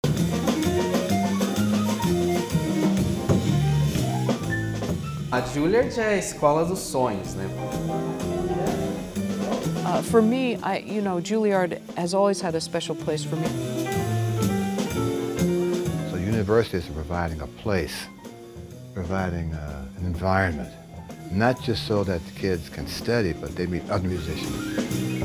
A Juilliard é a escola dos sonhos, né? For me, Juilliard has always had a special place for me. So universities are providing a place, providing an environment, not just so that the kids can study, but they meet other musicians.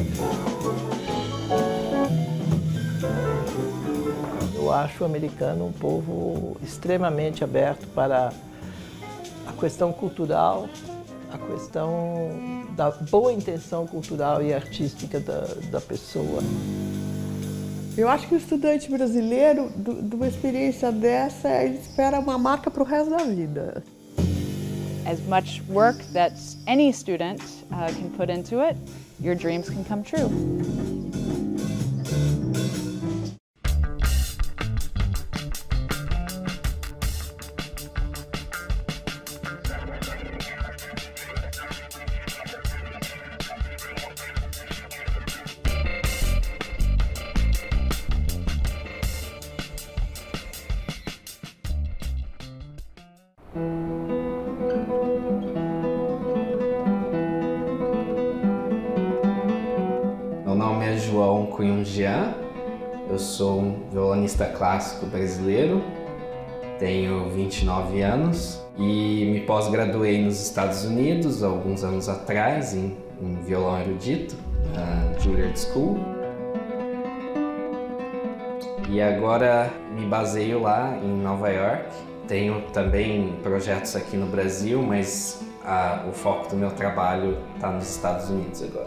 Eu acho o americano um povo extremamente aberto para a questão cultural, a questão da boa intenção cultural e artística da pessoa. Eu acho que o estudante brasileiro, de uma experiência dessa, ele espera uma marca para o resto da vida. As much work that any student can put into it, your dreams can come true. Meu nome é João Cunhum Jean, eu sou um violonista clássico brasileiro, tenho 29 anos e me pós-graduei nos Estados Unidos alguns anos atrás em violão erudito, na Juilliard School. E agora me baseio lá em Nova York. Tenho também projetos aqui no Brasil, mas o foco do meu trabalho está nos Estados Unidos agora.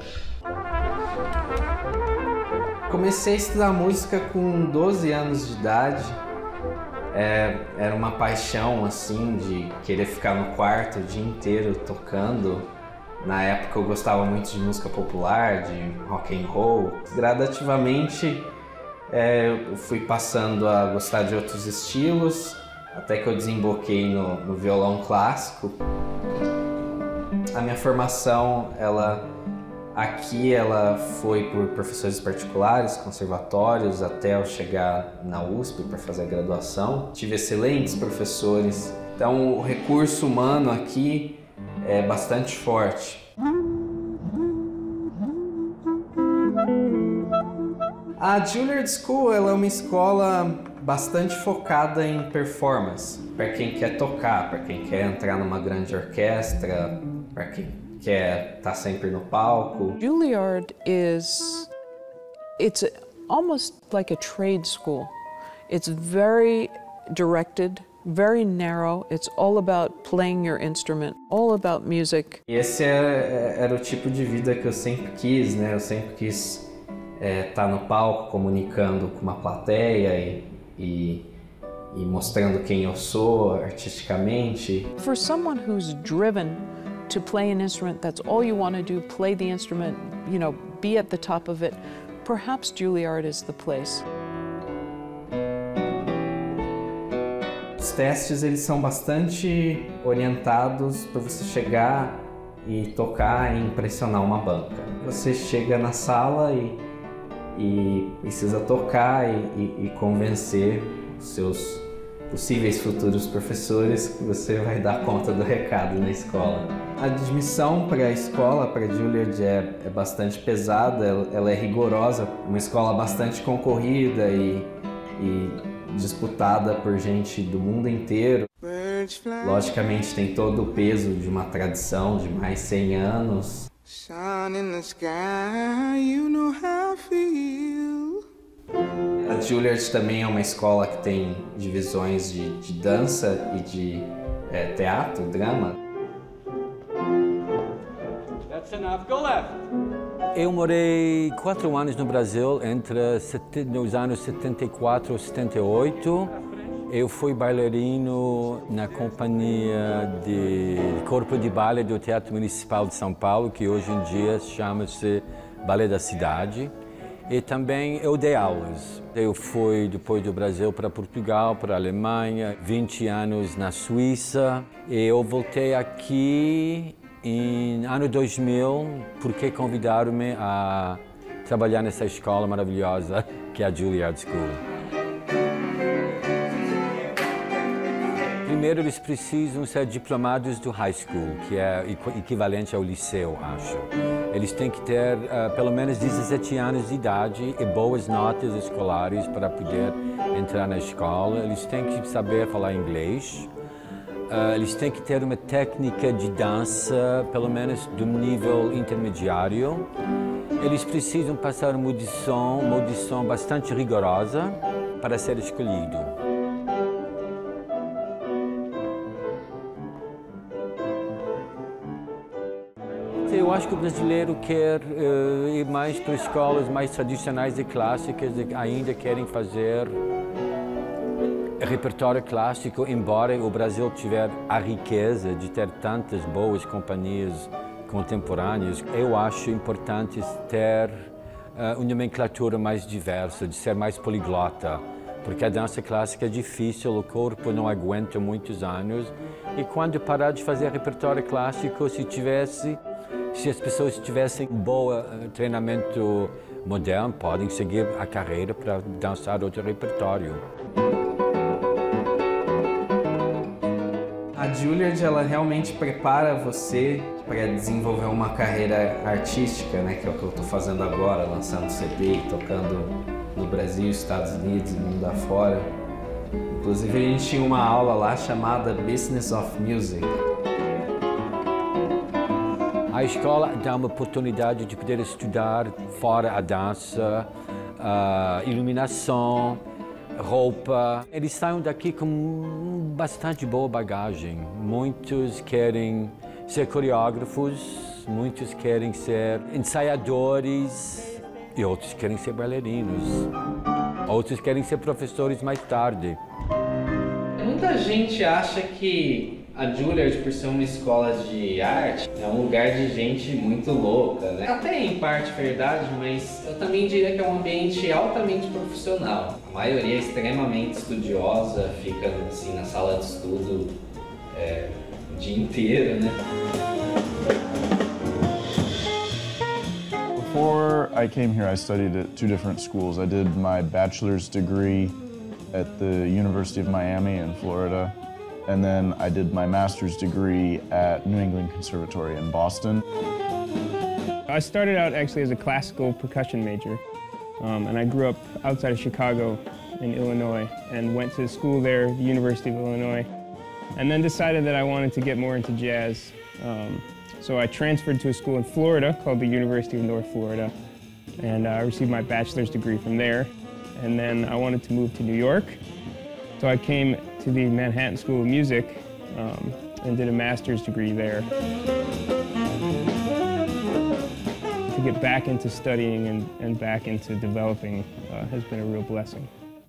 Comecei a estudar música com 12 anos de idade. Era uma paixão assim de querer ficar no quarto o dia inteiro tocando. Na época eu gostava muito de música popular, de rock and roll. Gradativamente eu fui passando a gostar de outros estilos, até que eu desemboquei no violão clássico. A minha formação, aqui ela foi por professores particulares, conservatórios, até eu chegar na USP para fazer a graduação. Tive excelentes professores, então o recurso humano aqui é bastante forte. A Juilliard School ela é uma escola bastante focada em performance, para quem quer tocar, para quem quer entrar numa grande orquestra, para quem quer estar sempre no palco. Juilliard it's almost like a trade school. It's very directed, very narrow. It's all about playing your instrument, all about music. E esse era o tipo de vida que eu sempre quis, né? Eu sempre quis estar no palco comunicando com uma plateia e mostrando quem eu sou artisticamente. For someone who's driven to play an instrument, that's all you want to do, play the instrument, be at the top of it, perhaps Juilliard is the place. Os testes eles são bastante orientados para você chegar e tocar e impressionar uma banca. Você chega na sala e precisa tocar e convencer os seus possíveis futuros professores que você vai dar conta do recado na escola. A admissão para a escola, para a Juilliard, é bastante pesada, ela é rigorosa, uma escola bastante concorrida e disputada por gente do mundo inteiro. Logicamente tem todo o peso de uma tradição de mais 100 anos. A Juilliard também é uma escola que tem divisões de dança e de teatro, drama. Eu morei 4 anos no Brasil, nos anos 74 e 78. Eu fui bailarino na companhia de corpo de baile do Teatro Municipal de São Paulo, que hoje em dia chama-se Balé da Cidade. E também eu dei aulas. Eu fui depois do Brasil para Portugal, para a Alemanha, 20 anos na Suíça. E eu voltei aqui em ano 2000 porque convidaram-me a trabalhar nessa escola maravilhosa que é a Juilliard School. Primeiro, eles precisam ser diplomados do high school, que é equivalente ao liceu, acho. Eles têm que ter pelo menos 17 anos de idade e boas notas escolares para poder entrar na escola. Eles têm que saber falar inglês. Eles têm que ter uma técnica de dança, pelo menos de um nível intermediário. Eles precisam passar uma audição bastante rigorosa para ser escolhido. Eu acho que o brasileiro quer ir mais para escolas mais tradicionais e clássicas, ainda querem fazer repertório clássico, embora o Brasil tiver a riqueza de ter tantas boas companhias contemporâneas. Eu acho importante ter uma nomenclatura mais diversa, de ser mais poliglota, porque a dança clássica é difícil, o corpo não aguenta muitos anos, e quando parar de fazer repertório clássico, se as pessoas tivessem um bom treinamento moderno, podem seguir a carreira para dançar outro repertório. A Juilliard, ela realmente prepara você para desenvolver uma carreira artística, né? Que é o que eu estou fazendo agora, lançando CD, tocando no Brasil, Estados Unidos e mundo afora. Inclusive, a gente tinha uma aula lá chamada Business of Music. A escola dá uma oportunidade de poder estudar fora a dança, iluminação, roupa. Eles saem daqui com bastante boa bagagem. Muitos querem ser coreógrafos, muitos querem ser ensaiadores e outros querem ser bailarinos. Outros querem ser professores mais tarde. Muita gente acha que a Juilliard, por ser uma escola de arte, é um lugar de gente muito louca, né? Até em parte verdade, mas eu também diria que é um ambiente altamente profissional. A maioria é extremamente estudiosa, fica assim na sala de estudo o dia inteiro, né? Before I came here, I studied at 2 different schools. I did my bachelor's degree at the University of Miami in Florida. And then I did my master's degree at New England Conservatory in Boston. I started out actually as a classical percussion major, and I grew up outside of Chicago in Illinois and went to school there, the University of Illinois, and then decided that I wanted to get more into jazz. So I transferred to a school in Florida called the University of North Florida, and I received my bachelor's degree from there. And then I wanted to move to New York, so I came to the Manhattan School of Music and did a master's degree there. To get back into studying and back into developing has been a real blessing.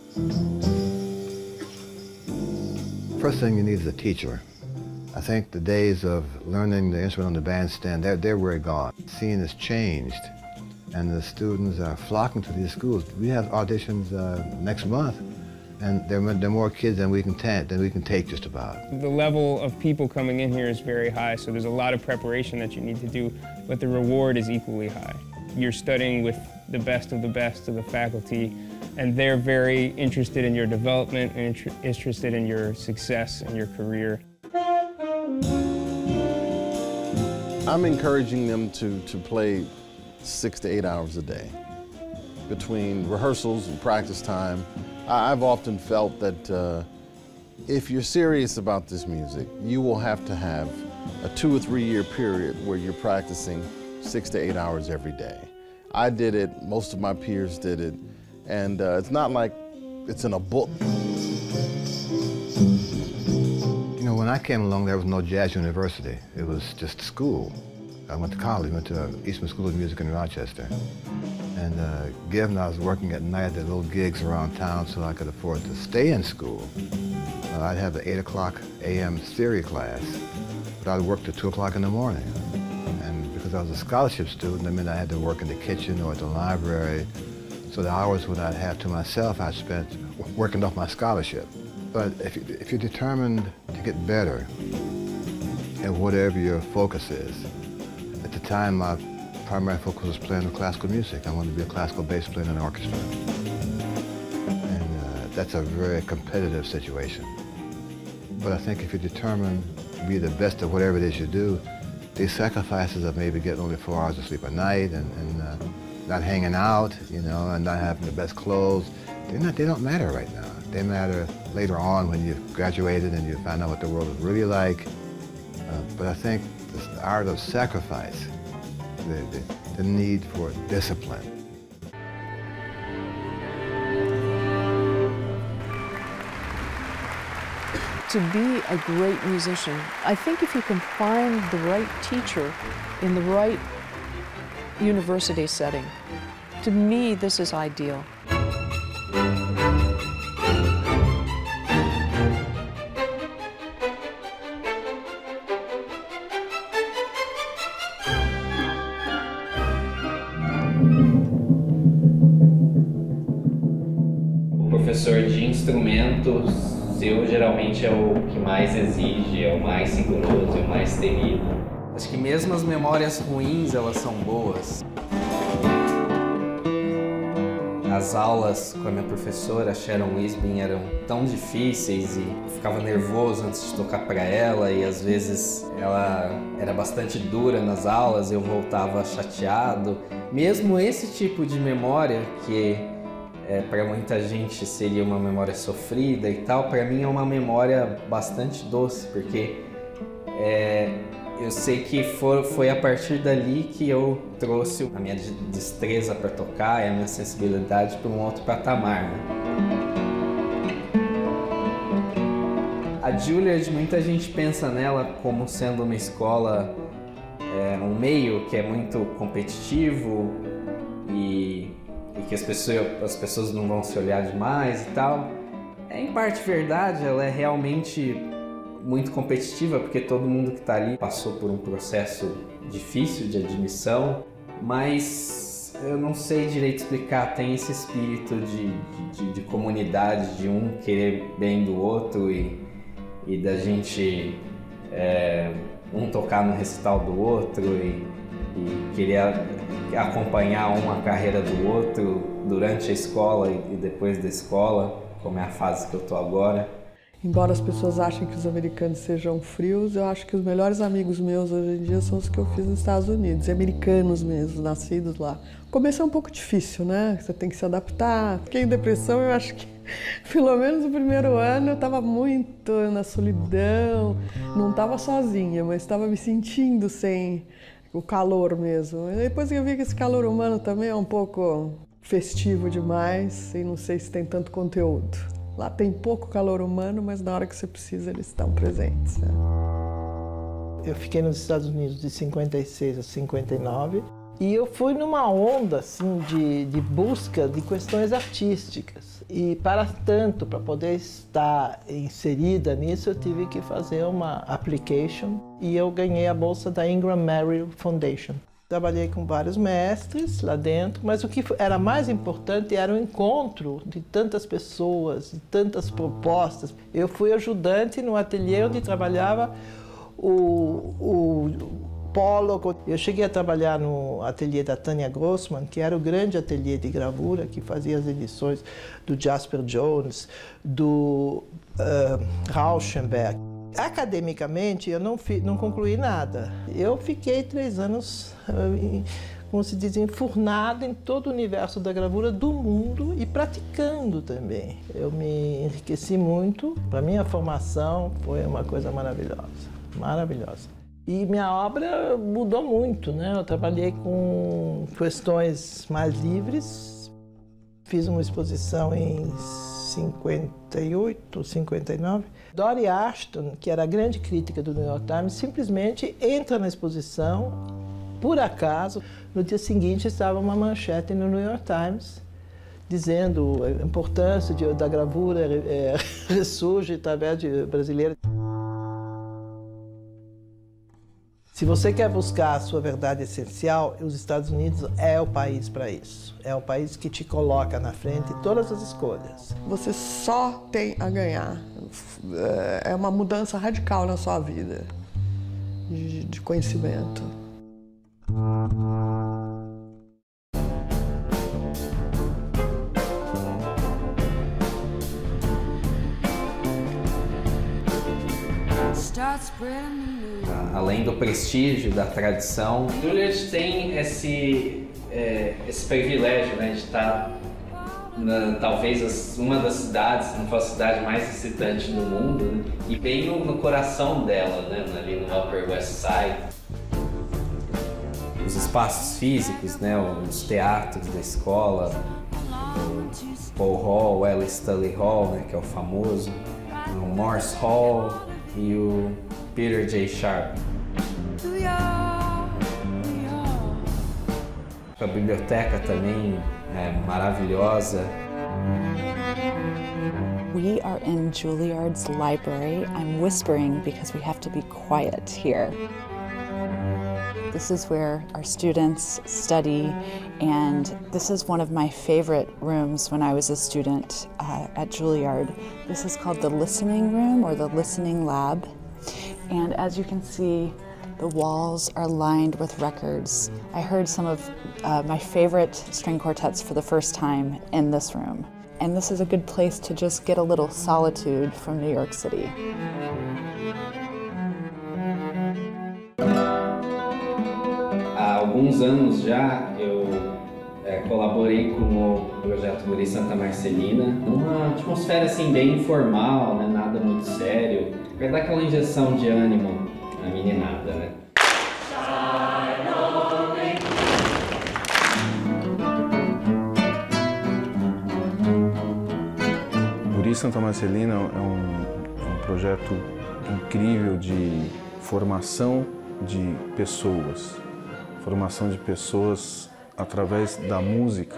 First thing you need is a teacher. I think the days of learning the instrument on the bandstand, they're way gone. The scene has changed, and the students are flocking to these schools. We have auditions next month. And there are more kids than we can take just about. The level of people coming in here is very high, so there's a lot of preparation that you need to do, but the reward is equally high. You're studying with the best of the faculty, and they're very interested in your development and interested in your success and your career. I'm encouraging them to play 6 to 8 hours a day. Between rehearsals and practice time, I've often felt that if you're serious about this music, you will have to have a 2 or 3 year period where you're practicing 6 to 8 hours every day. I did it, most of my peers did it, and it's not like it's in a book. You know, when I came along, there was no jazz university. It was just school. I went to college, went to Eastman School of Music in Rochester. And given I was working at night, there were little gigs around town so I could afford to stay in school. I'd have the 8 o'clock a.m. theory class, but I'd work till 2 o'clock in the morning. And because I was a scholarship student, I mean I had to work in the kitchen or at the library. So the hours when I'd have to myself, I spent working off my scholarship. But if you're determined to get better at whatever your focus is, at the time my primary focus was playing classical music. I wanted to be a classical bass player in an orchestra. And that's a very competitive situation. But I think if you're determined to be the best at whatever it is you do, these sacrifices of maybe getting only 4 hours of sleep a night and not hanging out, you know, and not having the best clothes, they don't matter right now. They matter later on when you've graduated and you find out what the world is really like. But I think the art of sacrifice, the need for discipline. To be a great musician, I think if you can find the right teacher in the right university setting, to me, this is ideal. O professor de instrumentos seu geralmente é o que mais exige, é o mais rigoroso, é o mais temido. Acho que mesmo as memórias ruins, elas são boas. As aulas com a minha professora, Sharon Wisbin, eram tão difíceis e eu ficava nervoso antes de tocar para ela e às vezes ela era bastante dura nas aulas, eu voltava chateado. Mesmo esse tipo de memória, que para muita gente seria uma memória sofrida e tal, para mim é uma memória bastante doce, porque eu sei que foi a partir dali que eu trouxe a minha destreza para tocar e a minha sensibilidade para um outro patamar, né? A Juilliard, muita gente pensa nela como sendo uma escola, um meio que é muito competitivo e que as pessoas não vão se olhar demais e tal. É em parte verdade, ela é realmente muito competitiva, porque todo mundo que está ali passou por um processo difícil de admissão, mas eu não sei direito explicar, tem esse espírito de comunidade, de um querer bem do outro e da gente um tocar no recital do outro e querer acompanhar a carreira do outro durante a escola e depois da escola, como é a fase que eu estou agora. Embora as pessoas achem que os americanos sejam frios, eu acho que os melhores amigos meus hoje em dia são os que eu fiz nos Estados Unidos, americanos mesmo, nascidos lá. O começo é um pouco difícil, né? Você tem que se adaptar. Fiquei em depressão, eu acho que pelo menos no primeiro ano eu estava muito na solidão, não estava sozinha, mas estava me sentindo sem o calor mesmo. E depois eu vi que esse calor humano também é um pouco festivo demais e não sei se tem tanto conteúdo. Lá tem pouco calor humano, mas na hora que você precisa eles estão presentes. Né? Eu fiquei nos Estados Unidos de 56 a 59 e eu fui numa onda assim, de busca de questões artísticas. E para tanto, para poder estar inserida nisso, eu tive que fazer uma application e eu ganhei a bolsa da Ingram Merrill Foundation. Trabalhei com vários mestres lá dentro, mas o que era mais importante era o encontro de tantas pessoas, de tantas propostas. Eu fui ajudante no ateliê onde trabalhava o Pollock. Eu cheguei a trabalhar no ateliê da Tanya Grossman, que era o grande ateliê de gravura, que fazia as edições do Jasper Jones, do Rauschenberg. Academicamente, eu não concluí nada. Eu fiquei 3 anos, como se diz, enfurnada em todo o universo da gravura do mundo e praticando também. Eu me enriqueci muito. Para mim, a formação foi uma coisa maravilhosa, maravilhosa. E minha obra mudou muito, né? Eu trabalhei com questões mais livres. Fiz uma exposição em 58, 59. Dori Ashton, que era a grande crítica do New York Times, simplesmente entra na exposição, por acaso. No dia seguinte estava uma manchete no New York Times dizendo a importância da gravura ressurge através de brasileira. Se você quer buscar a sua verdade essencial, os Estados Unidos é o país para isso. É o país que te coloca na frente de todas as escolhas. Você só tem a ganhar. É uma mudança radical na sua vida de conhecimento. Além do prestígio, da tradição, Juilliard tem esse privilégio, né, de estar talvez uma das cidades, se não for a cidade mais excitante do mundo, né, e bem no coração dela, né, ali no Upper West Side. Os espaços físicos, né, os teatros da escola, o Paul Hall, o Ellis Tully Hall, né, que é o famoso, o Morse Hall e o Peter J. Sharp. A biblioteca também é maravilhosa. We are in Juilliard's library. I'm whispering because we have to be quiet here. This is where our students study, and this is one of my favorite rooms when I was a student at Juilliard. This is called the listening room or the listening lab. And as you can see, the walls are lined with records. I heard some of my favorite string quartets for the first time in this room. And this is a good place to just get a little solitude from New York City. Há alguns anos já eu colaborei com o projeto Guri Santa Marcelina, numa atmosfera assim bem informal, né, nada muito sério, para dar aquela injeção de ânimo à meninada, né? Guri Santa Marcelina é um projeto incrível de formação de pessoas. Formação de pessoas através da música.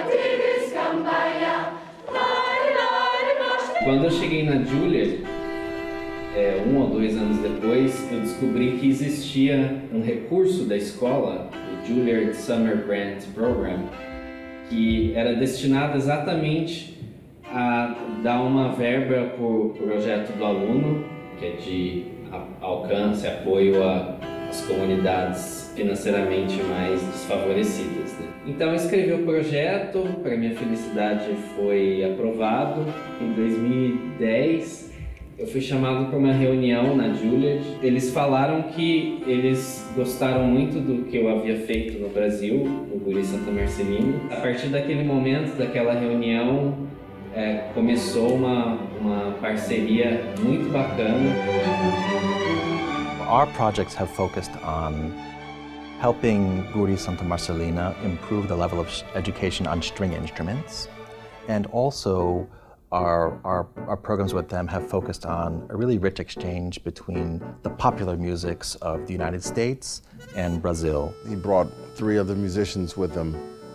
Quando eu cheguei na Juilliard, 1 ou 2 anos depois, eu descobri que existia um recurso da escola, o Juilliard Summer Grant Program, que era destinado exatamente a dar uma verba por projeto do aluno, que é de alcance, apoio às comunidades financeiramente mais desfavorecidas, né? Então eu escrevi o projeto, para minha felicidade foi aprovado. Em 2010 eu fui chamado para uma reunião na Juilliard. Eles falaram que eles gostaram muito do que eu havia feito no Brasil, no Guri Santa Marcelina. A partir daquele momento, daquela reunião, começou uma parceria muito bacana. Our projects have focused on helping Guri Santa Marcelina improve the level of education on string instruments, and also our programs with them have focused on a really rich exchange between the popular musics of the United States and Brazil. He brought 3 other musicians with him,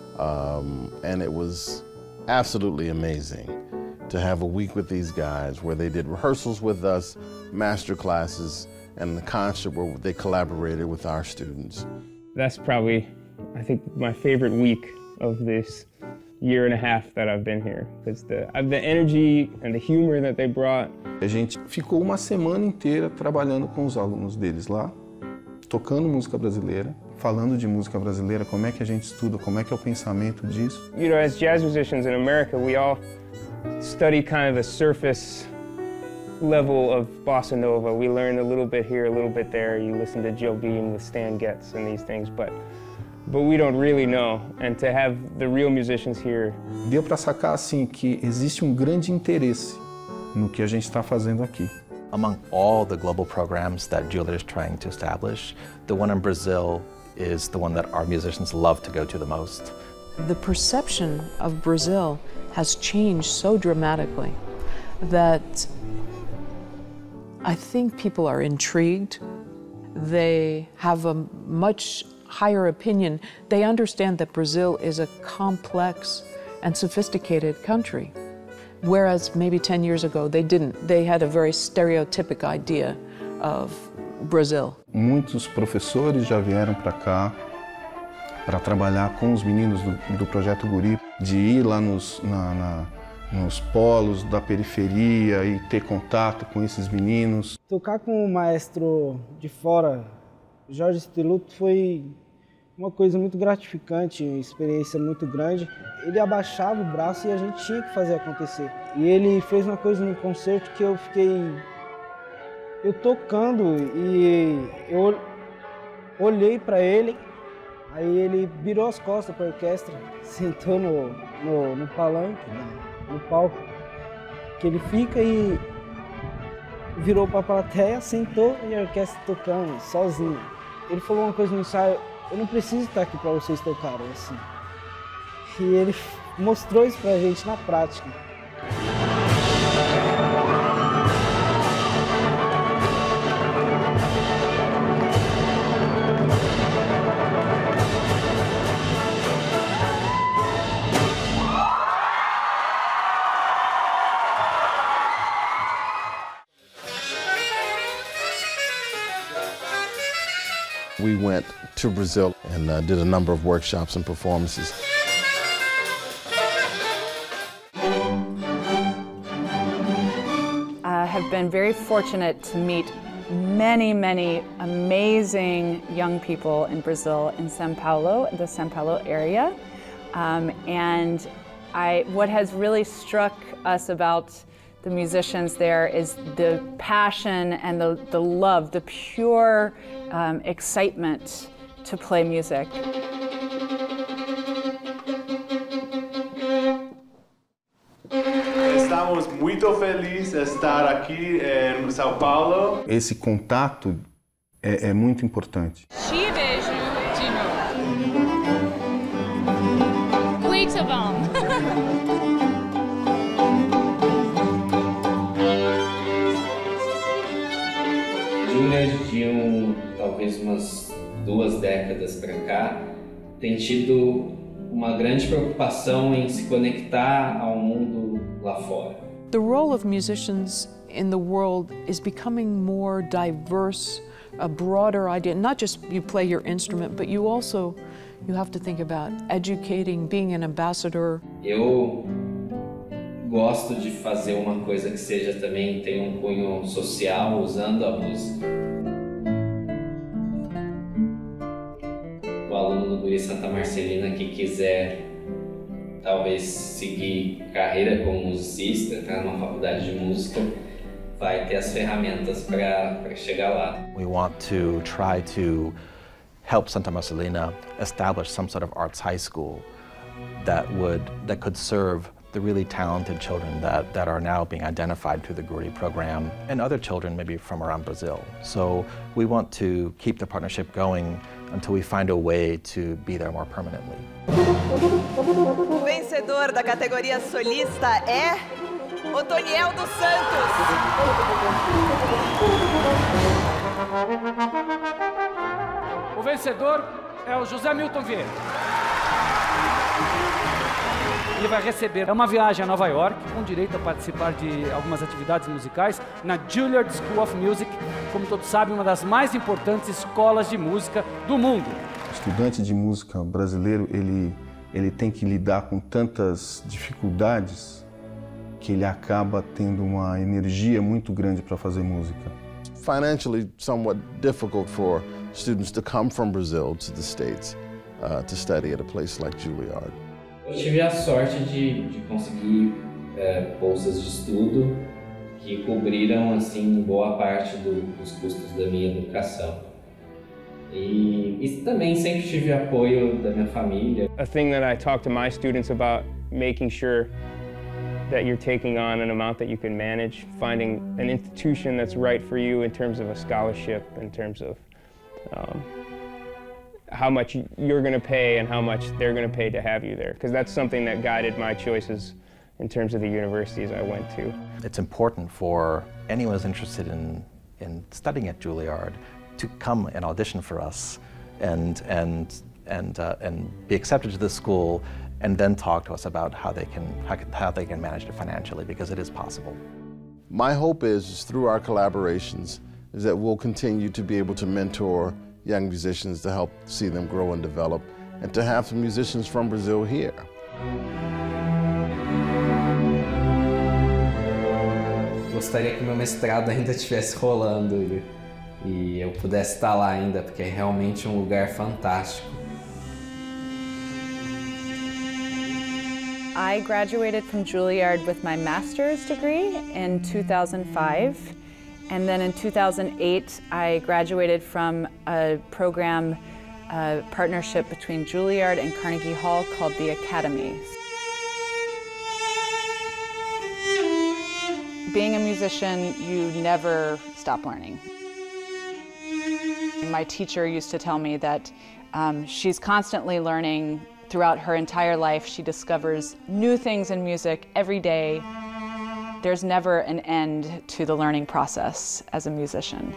and it was absolutely amazing to have a week with these guys where they did rehearsals with us, master classes, and the concert where they collaborated with our students. That's probably, I think, my favorite week of this year and a half that I've been here, because the energy and the humor that they brought. A gente ficou uma semana inteira trabalhando com os alunos deles lá, tocando música brasileira, falando de música brasileira, como é que a gente estuda, como é que é o pensamento disso. You know, as jazz musicians in America, we all study kind of the surface level of bossa nova. We learn a little bit here, a little bit there. You listen to Joe Beam with Stan Getz and these things, but we don't really know. And to have the real musicians here. Deu para sacar assim que existe grande interesse no que a gente está fazendo aqui. Among all the global programs that Juilliard is trying to establish, the one in Brazil is the one that our musicians love to go to the most. The perception of Brazil has changed so dramatically that I think people are intrigued. They have a much higher opinion. They understand that Brazil is a complex and sophisticated country, whereas maybe 10 years ago they didn't. They had a very stereotypic idea of Brazil. Muitos professores já vieram para cá para trabalhar com os meninos do Projeto Guri, de ir lá nos polos da periferia e ter contato com esses meninos. Tocar com o maestro de fora, Jorge Stelluto, foi uma coisa muito gratificante, uma experiência muito grande. Ele abaixava o braço e a gente tinha que fazer acontecer. E ele fez uma coisa no concerto que eu eu tocando e eu olhei para ele, aí ele virou as costas para a orquestra, sentou no palanque, no palco, que ele fica e virou para a plateia, sentou e a orquestra tocando, sozinho. Ele falou uma coisa no ensaio: eu não preciso estar aqui para vocês tocarem assim. E ele mostrou isso pra gente na prática. We went to Brazil and did a number of workshops and performances. I have been very fortunate to meet many, many amazing young people in Brazil, in São Paulo, the São Paulo area. And what has really struck us about the musicians there is the passion and the love, the pure excitement to play music. Estamos muito felizes de estar aqui em São Paulo. Esse contato é muito importante. Te vejo de novo. Muito bom. De talvez umas 2 décadas para cá, tem tido uma grande preocupação em se conectar ao mundo lá fora. The role of musicians in the world is becoming more diverse, a broader idea. Not just you play your instrument, but you have to think about educating, being an ambassador. Eu gosto de fazer uma coisa que seja também tenha um cunho social usando a música. O aluno do Guri Santa Marcelina que quiser talvez seguir carreira como musicista, entrar numa faculdade de música, vai ter as ferramentas para chegar lá. We want to try to help Santa Marcelina establish some sort of arts high school that could serve the really talented children that are now being identified through the Guri program, and other children maybe from around Brazil. So we want to keep the partnership going until we find a way to be there more permanently. O vencedor da categoria solista é Otoniel dos Santos. O vencedor é o José Milton Vieira. Ele vai receber uma viagem a Nova York, com direito a participar de algumas atividades musicais na Juilliard School of Music, como todos sabem, uma das mais importantes escolas de música do mundo. O estudante de música brasileiro, ele tem que lidar com tantas dificuldades que ele acaba tendo uma energia muito grande para fazer música. Financially somewhat difficult for students to come from Brazil to the States to study at a place like Juilliard. Eu tive a sorte de conseguir bolsas de estudo que cobriram assim boa parte dos custos da minha educação. E também sempre tive apoio da minha família. A thing that I talk to my students about, making sure that you're taking on an amount that you can manage, finding an institution that's right for you in terms of a scholarship, in terms of how much you're going to pay and how much they're going to pay to have you there. Because that's something that guided my choices in terms of the universities I went to. It's important for anyone who's interested in studying at Juilliard to come and audition for us and be accepted to the school, and then talk to us about how they can manage it financially, because it is possible. My hope is through our collaborations is that we'll continue to be able to mentor young musicians to help see them grow and develop, and to have some musicians from Brazil here. Gostaria que meu mestrado ainda estivesse rolando e eu pudesse estar lá ainda, porque é realmente um lugar fantástico. I graduated from Juilliard with my master's degree in 2005, And then in 2008, I graduated from a program partnership between Juilliard and Carnegie Hall called the Academy. Being a musician, you never stop learning. My teacher used to tell me that she's constantly learning throughout her entire life. She discovers new things in music every day. There's never an end to the learning process as a musician.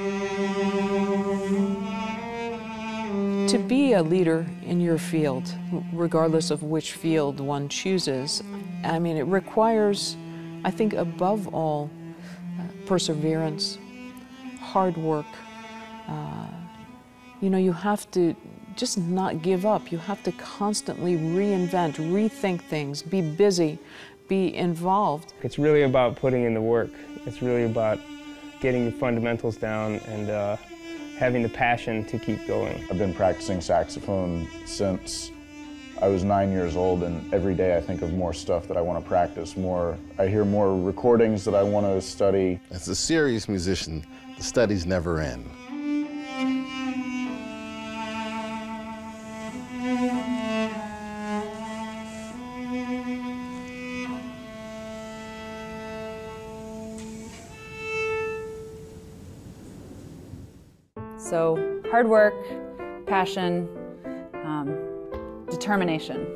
To be a leader in your field, regardless of which field one chooses, I mean, it requires, I think, above all, perseverance, hard work. You know, you have to just not give up. You have to constantly reinvent, rethink things, be busy, be involved. It's really about putting in the work. It's really about getting the fundamentals down and having the passion to keep going. I've been practicing saxophone since I was 9 years old, and every day I think of more stuff that I want to practice, I hear more recordings that I want to study. As a serious musician, the studies never end. So hard work, passion, determination.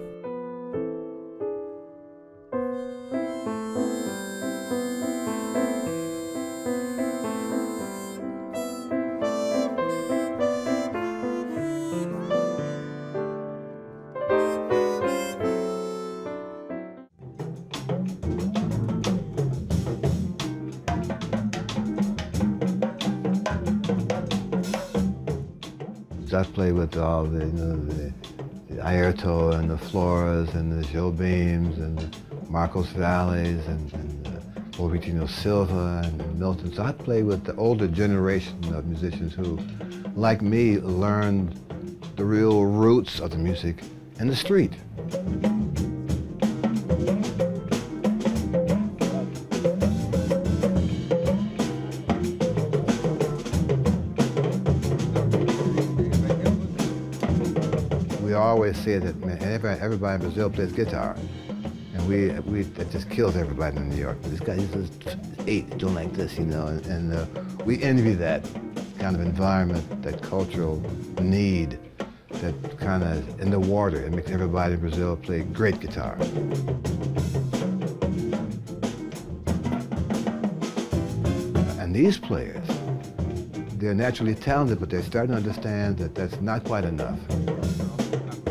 I play with all the, the Airto and the Floras and the Jobeams and the Marcos Valles and Robertino Silva and Milton. So I play with the older generation of musicians who, like me, learned the real roots of the music in the street. We always say that, man, everybody in Brazil plays guitar, and that just kills everybody in New York. This guy is just 8, doing like this, you know, and we envy that kind of environment, that cultural need, that kind of in the water. It makes everybody in Brazil play great guitar. And these players, they're naturally talented, but they're starting to understand that that's not quite enough.